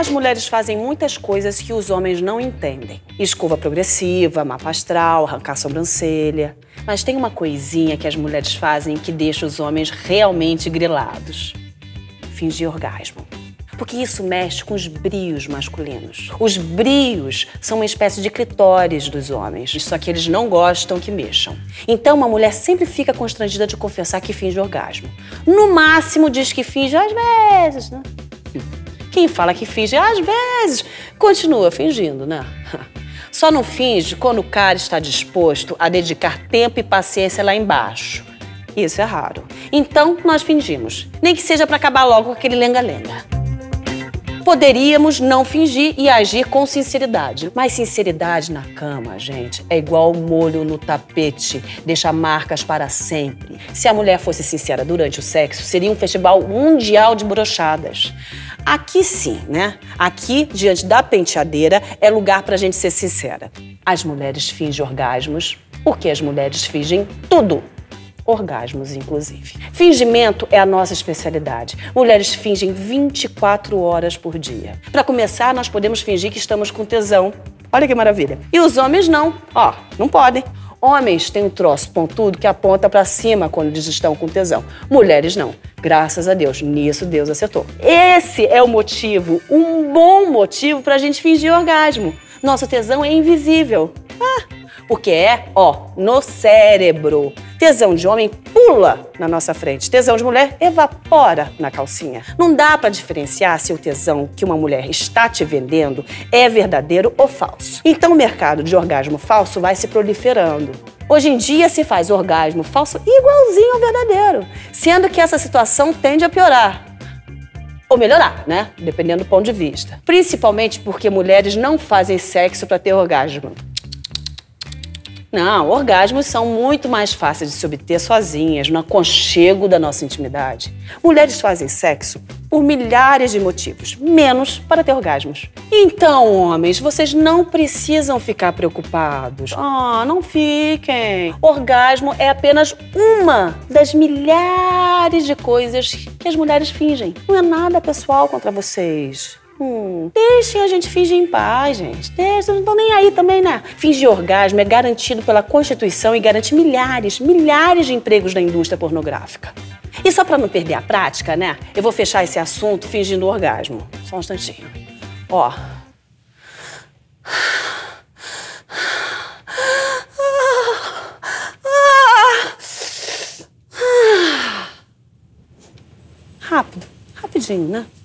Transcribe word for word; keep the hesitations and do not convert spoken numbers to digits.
As mulheres fazem muitas coisas que os homens não entendem. Escova progressiva, mapa astral, arrancar a sobrancelha. Mas tem uma coisinha que as mulheres fazem que deixa os homens realmente grilados. Fingir orgasmo. Porque isso mexe com os brios masculinos. Os brios são uma espécie de clitóris dos homens, só que eles não gostam que mexam. Então, uma mulher sempre fica constrangida de confessar que finge orgasmo. No máximo, diz que finge às vezes, né? Quem fala que finge às vezes, continua fingindo, né? Só não finge quando o cara está disposto a dedicar tempo e paciência lá embaixo. Isso é raro. Então, nós fingimos. Nem que seja para acabar logo com aquele lenga-lenga. Poderíamos não fingir e agir com sinceridade. Mas sinceridade na cama, gente, é igual molho no tapete. Deixa marcas para sempre. Se a mulher fosse sincera durante o sexo, seria um festival mundial de brochadas. Aqui sim, né? Aqui, diante da penteadeira, é lugar pra gente ser sincera. As mulheres fingem orgasmos porque as mulheres fingem tudo. Orgasmos, inclusive. Fingimento é a nossa especialidade. Mulheres fingem vinte e quatro horas por dia. Para começar, nós podemos fingir que estamos com tesão. Olha que maravilha. E os homens não. Ó, não podem. Homens têm um troço pontudo que aponta para cima quando eles estão com tesão. Mulheres não. Graças a Deus. Nisso Deus acertou. Esse é o motivo, um bom motivo para a gente fingir orgasmo. Nosso tesão é invisível. Ah, porque é, ó, no cérebro. Tesão de homem pula na nossa frente. Tesão de mulher evapora na calcinha. Não dá para diferenciar se o tesão que uma mulher está te vendendo é verdadeiro ou falso. Então o mercado de orgasmo falso vai se proliferando. Hoje em dia se faz orgasmo falso igualzinho ao verdadeiro, sendo que essa situação tende a piorar. Ou melhorar, né? Dependendo do ponto de vista. Principalmente porque mulheres não fazem sexo para ter orgasmo. Não, orgasmos são muito mais fáceis de se obter sozinhas, no aconchego da nossa intimidade. Mulheres fazem sexo por milhares de motivos, menos para ter orgasmos. Então, homens, vocês não precisam ficar preocupados. Ah, não fiquem. Orgasmo é apenas uma das milhares de coisas que as mulheres fingem. Não é nada pessoal contra vocês. Hum, deixem a gente fingir em paz, gente. Deixem, não estão nem aí também, né? Fingir orgasmo é garantido pela Constituição e garante milhares, milhares de empregos na indústria pornográfica. E só para não perder a prática, né? Eu vou fechar esse assunto fingindo orgasmo. Só um instantinho. Ó. Rápido, rapidinho, né?